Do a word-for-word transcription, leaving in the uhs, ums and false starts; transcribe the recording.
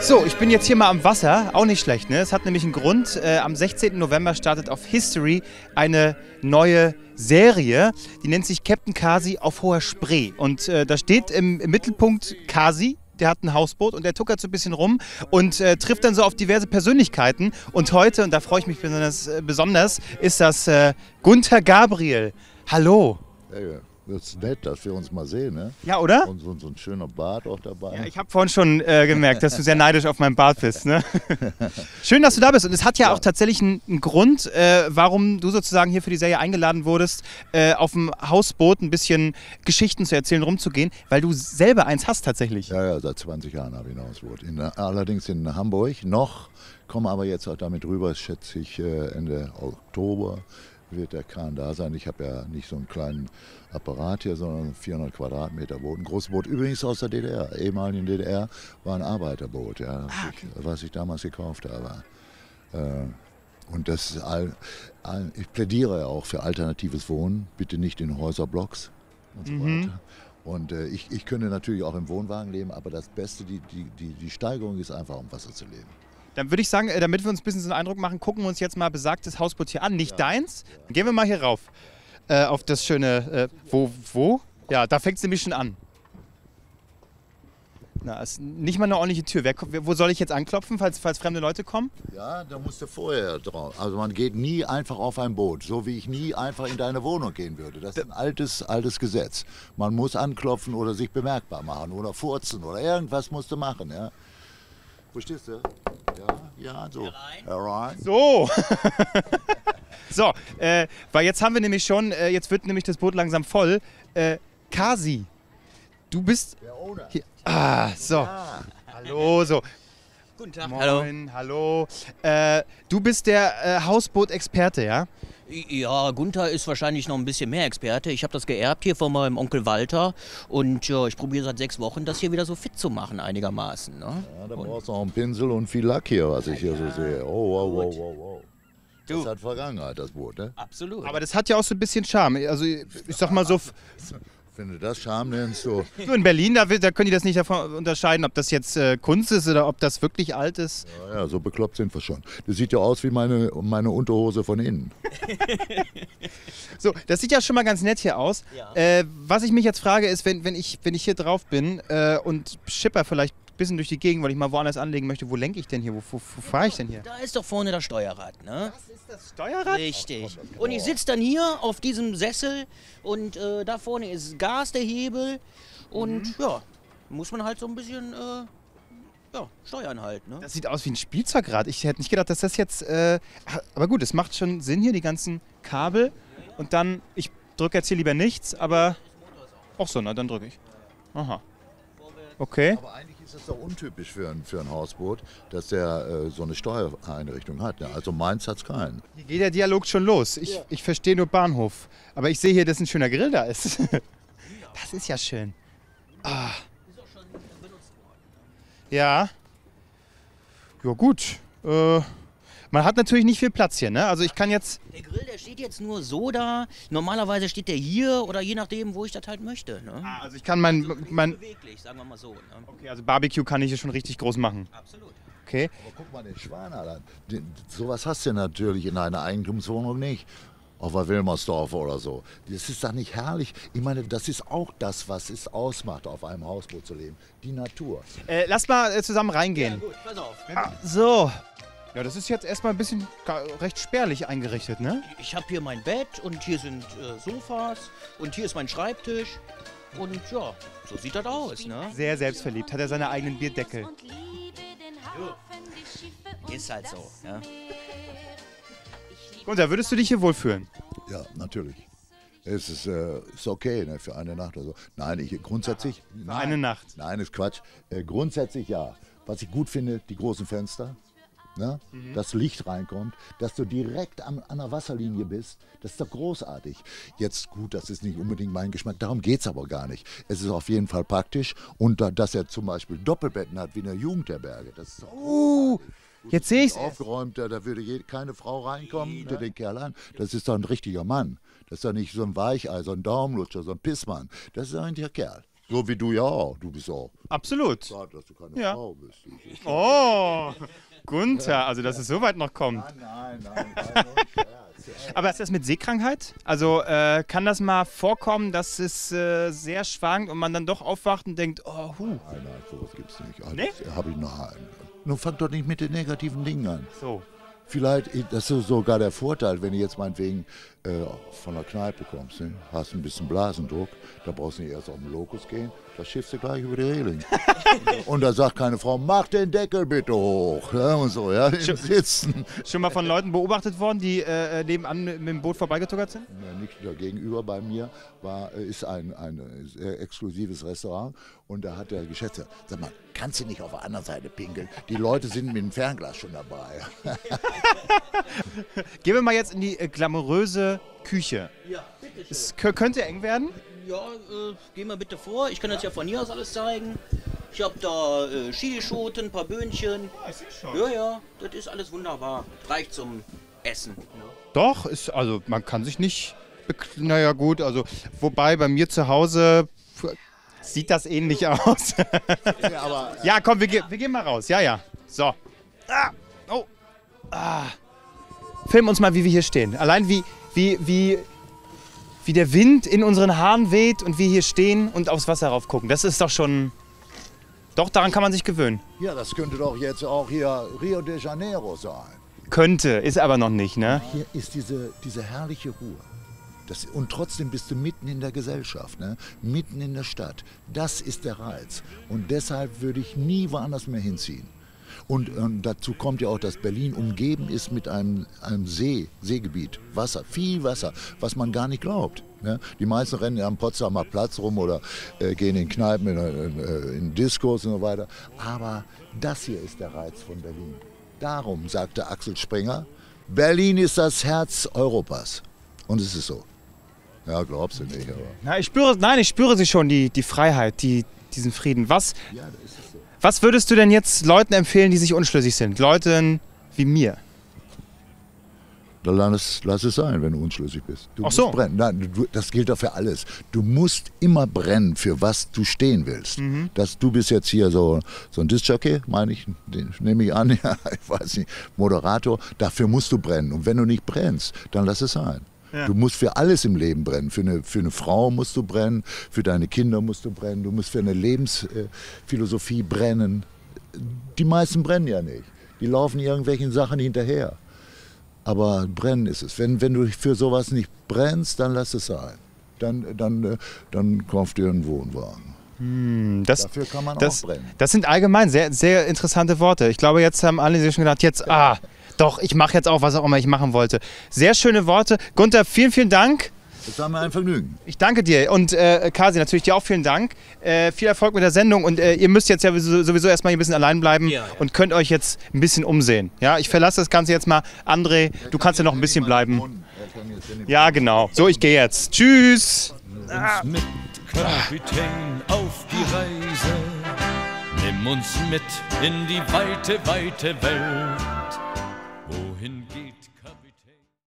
So, ich bin jetzt hier mal am Wasser, auch nicht schlecht, ne? Es hat nämlich einen Grund. Äh, am sechzehnten November startet auf History eine neue Serie, die nennt sich Captain Kasi auf hoher Spree. Und äh, da steht im, im Mittelpunkt Kasi, der hat ein Hausboot und der tuckert so ein bisschen rum und äh, trifft dann so auf diverse Persönlichkeiten. Und heute, und da freue ich mich besonders, äh, besonders ist das äh, Gunther Gabriel. Hallo. Ja, ja. Das ist nett, dass wir uns mal sehen, ne? Ja, oder? Und so, so ein schöner Bart auch dabei. Ja, ich habe vorhin schon äh, gemerkt, dass du sehr neidisch auf meinen Bart bist. Ne? Schön, dass du da bist. Und es hat ja, ja. auch tatsächlich einen, einen Grund, äh, warum du sozusagen hier für die Serie eingeladen wurdest, äh, auf dem Hausboot ein bisschen Geschichten zu erzählen, rumzugehen, weil du selber eins hast tatsächlich. Ja, ja, seit zwanzig Jahren habe ich ein Hausboot. In, allerdings in Hamburg noch, komme aber jetzt auch damit rüber, schätze ich äh, Ende Oktober wird der Kran da sein. Ich habe ja nicht so einen kleinen Apparat hier, sondern vierhundert Quadratmeter Boot. Ein großes Boot, übrigens aus der D D R. Ehemaligen D D R war ein Arbeiterboot, ja, ah, okay. ich, was ich damals gekauft habe. Äh, und das all, all, ich plädiere ja auch für alternatives Wohnen, bitte nicht in Häuserblocks und so mhm. weiter. Und äh, ich, ich könnte natürlich auch im Wohnwagen leben, aber das Beste, die, die, die, die Steigerung ist einfach, um Wasser zu leben. Dann würde ich sagen, damit wir uns ein bisschen so einen Eindruck machen, gucken wir uns jetzt mal besagtes Hausboot hier an. Nicht ja. deins. Dann gehen wir mal hier rauf. Äh, auf das schöne, äh, wo, wo? Ja, da fängt es nämlich schon an. Na, ist nicht mal eine ordentliche Tür. Wer, wo soll ich jetzt anklopfen, falls, falls fremde Leute kommen? Ja, da musst du vorher drauf. Also man geht nie einfach auf ein Boot, so wie ich nie einfach in deine Wohnung gehen würde. Das ist ein altes, altes Gesetz. Man muss anklopfen oder sich bemerkbar machen oder furzen oder irgendwas musst du machen, ja. Verstehst du? Ja, ja, so. Herein. Herein. So. So, äh, weil jetzt haben wir nämlich schon, äh, jetzt wird nämlich das Boot langsam voll. Äh, Kasi, du bist... Der Owner. Hier. Ah, so. Ja. Hallo, so. Guten Tag. Moin, hallo. hallo. Äh, du bist der äh, Hausboot-Experte, ja? Ja, Gunther ist wahrscheinlich noch ein bisschen mehr Experte. Ich habe das geerbt hier von meinem Onkel Walter und ja, ich probiere seit sechs Wochen, das hier wieder so fit zu machen einigermaßen. Ne? Ja, da brauchst du auch einen Pinsel und viel Lack hier, was ich hier so sehe. Oh, wow, wow, wow, wow. Das Du. hat Vergangenheit, das Boot, ne? Absolut. Aber das hat ja auch so ein bisschen Charme. Also ich sag mal so... Wenn du das Charme nennst, so. So in Berlin, da, da können die das nicht davon unterscheiden, ob das jetzt äh, Kunst ist oder ob das wirklich alt ist. Ja, ja, so bekloppt sind wir schon. Das sieht ja aus wie meine, meine Unterhose von innen. So, das sieht ja schon mal ganz nett hier aus. Ja. Äh, was ich mich jetzt frage ist, wenn, wenn, ich, wenn ich hier drauf bin äh, und schipper vielleicht ein bisschen durch die Gegend, weil ich mal woanders anlegen möchte, wo lenke ich denn hier? Wo, wo, wo fahre ich denn hier? Da ist doch vorne das Steuerrad, ne? Das ist das Steuerrad? Richtig. Und ich sitze dann hier auf diesem Sessel und äh, da vorne ist Gas, der Hebel und mhm. ja, muss man halt so ein bisschen äh, ja, steuern halt, ne? Das sieht aus wie ein Spielzeugrad. Ich hätte nicht gedacht, dass das jetzt... Äh, aber gut, es macht schon Sinn hier, die ganzen Kabel. Und dann, ich drücke jetzt hier lieber nichts, aber... Ach so, na dann drücke ich. Aha. Okay. Aber eigentlich ist es doch untypisch für ein, für ein Hausboot, dass der äh, so eine Steuereinrichtung hat. Ne? Also meins hat es keinen. Hier geht der Dialog schon los. Ich, ich verstehe nur Bahnhof. Aber ich sehe hier, dass ein schöner Grill da ist. Das ist ja schön. Ah. Ja. Ja gut. Äh, man hat natürlich nicht viel Platz hier, ne? Also ich kann jetzt... Der Grill, der steht jetzt nur so da. Normalerweise steht der hier oder je nachdem, wo ich das halt möchte, ne? Ah, also ich kann mein... Also mein beweglich, sagen wir mal so. Ne? Okay, also Barbecue kann ich hier schon richtig groß machen. Absolut. Okay. Aber guck mal den Schwaner an. Den, sowas hast du natürlich in einer Eigentumswohnung nicht. Auf der Wilmersdorf oder so. Das ist doch nicht herrlich. Ich meine, das ist auch das, was es ausmacht, auf einem Hausboot zu leben. Die Natur. Äh, lass mal äh, zusammen reingehen. Ja, gut, pass auf. Ah, so. Ja, das ist jetzt erstmal ein bisschen recht spärlich eingerichtet, ne? Ich habe hier mein Bett und hier sind äh, Sofas und hier ist mein Schreibtisch. Und ja, so sieht das aus, ne? Sehr selbstverliebt. Hat er seine eigenen Bierdeckel. Ist halt so, ja. Und da würdest du dich hier wohlfühlen? Ja, natürlich. Es ist, äh, ist okay, ne, für eine Nacht oder so. Nein, ich grundsätzlich. Für nein, eine Nacht. Nein, ist Quatsch. Äh, grundsätzlich ja. Was ich gut finde, die großen Fenster. Ne? Mhm. Dass Licht reinkommt, dass du direkt am, an der Wasserlinie bist, das ist doch großartig. Jetzt gut, das ist nicht unbedingt mein Geschmack, darum geht es aber gar nicht. Es ist auf jeden Fall praktisch und da, dass er zum Beispiel Doppelbetten hat wie in der Jugendherberge, das ist doch uh, jetzt sehe ich es. Aufgeräumt, da, da würde je, keine Frau reinkommen, der den Kerl an. Das ist doch ein richtiger Mann. Das ist doch nicht so ein Weichei, so ein Daumenlutscher, so ein Pissmann. Das ist doch ein richtiger Kerl. So wie du ja auch. Du bist auch. Absolut. Schade, dass du keine Ja. Frau bist. Oh, Gunther, also dass es so weit noch kommt. Nein, nein, nein, nein. Aber ist das mit Seekrankheit? Also äh, kann das mal vorkommen, dass es äh, sehr schwankt und man dann doch aufwacht und denkt, oh, hu. Nein, nein, sowas gibt's nicht. Also, Nee? Hab ich noch einen. Nun fang doch nicht mit den negativen Dingen an. So. Vielleicht, das ist sogar der Vorteil, wenn du jetzt meinetwegen äh, von der Kneipe kommst, ne? Hast ein bisschen Blasendruck, da brauchst du nicht erst auf den Lokus gehen, da schiffst du gleich über die Reling. Und da sagt keine Frau, mach den Deckel bitte hoch. Ja, und so, ja, im Sitzen. Schon mal von Leuten beobachtet worden, die äh, nebenan mit, mit dem Boot vorbeigetuckert sind? Ja, nicht da gegenüber bei mir war, ist ein, ein sehr exklusives Restaurant und da hat der Geschäftsführer, sag mal, kannst du nicht auf der anderen Seite pinkeln? Die Leute sind mit dem Fernglas schon dabei. Gehen wir mal jetzt in die äh, glamouröse Küche. Ja, bitte schön. Es kö- könnte eng werden. Ja, äh, geh mal bitte vor. Ich kann jetzt ja von hier aus alles zeigen. Ich habe da äh, Chilischoten, ein paar Böhnchen. Ja, ja, das ist alles wunderbar. Reicht zum Essen. Ne? Doch, ist, also man kann sich nicht, bek- naja gut, also wobei bei mir zu Hause f- sieht das ähnlich aus. Ja, aber Ja, komm, wir, ge- wir gehen mal raus. Ja, ja. So. Ah, oh. Ah. Film uns mal, wie wir hier stehen. Allein wie, wie, wie, wie der Wind in unseren Haaren weht und wir hier stehen und aufs Wasser rauf gucken. Das ist doch schon... Doch, daran kann man sich gewöhnen. ja, das könnte doch jetzt auch hier Rio de Janeiro sein. Könnte, ist aber noch nicht, ne? Hier ist diese, diese herrliche Ruhe. Das, und trotzdem bist du mitten in der Gesellschaft, ne? Mitten in der Stadt. Das ist der Reiz. Und deshalb würde ich nie woanders mehr hinziehen. Und, und dazu kommt ja auch, dass Berlin umgeben ist mit einem, einem See, Seegebiet, Wasser, viel Wasser, was man gar nicht glaubt. Ne? Die meisten rennen ja am Potsdamer Platz rum oder äh, gehen in Kneipen, in, in, in Diskos und so weiter. Aber das hier ist der Reiz von Berlin. Darum sagte Axel Springer, Berlin ist das Herz Europas. Und es ist so. Ja, glaubst du nicht, aber Na, ich spüre, nein, ich spüre sie schon, die, die Freiheit, die, diesen Frieden. Was, ja, das ist es so. was würdest du denn jetzt Leuten empfehlen, die sich unschlüssig sind? Leuten wie mir. Dann lass es, lass es sein, wenn du unschlüssig bist. Du Ach musst so. brennen. Nein, du, das gilt doch für alles. Du musst immer brennen, für was du stehen willst. Mhm. Dass du bist jetzt hier so, so ein Disc-Jockey, meine ich, den nehme ich an, ja, ich weiß nicht, Moderator. Dafür musst du brennen. Und wenn du nicht brennst, dann lass es sein. Ja. Du musst für alles im Leben brennen. Für eine, für eine Frau musst du brennen, für deine Kinder musst du brennen, du musst für eine Lebensphilosophie brennen. Die meisten brennen ja nicht. Die laufen irgendwelchen Sachen hinterher. Aber brennen ist es. Wenn, wenn du für sowas nicht brennst, dann lass es sein. Dann, dann, äh, dann kauf dir einen Wohnwagen. Das, Dafür kann man das, auch brennen. das sind allgemein sehr, sehr interessante Worte. Ich glaube, jetzt haben alle sich schon gedacht, jetzt, ah, doch, ich mache jetzt auch, was auch immer ich machen wollte. Sehr schöne Worte. Gunther, vielen, vielen Dank. Das war mir ein Vergnügen. Ich danke dir. Und äh, Kasi, natürlich dir auch vielen Dank. Äh, viel Erfolg mit der Sendung. Und äh, ihr müsst jetzt ja sowieso sowieso erstmal hier ein bisschen allein bleiben Ja, ja. und könnt euch jetzt ein bisschen umsehen. Ja, ich verlasse das Ganze jetzt mal. André, du kannst ja noch ein bisschen bleiben. Ja, genau. So, ich gehe jetzt. Tschüss. uns mit, Kapitän, auf die Reise. Nimm uns mit in die weite, weite Welt. Wohin geht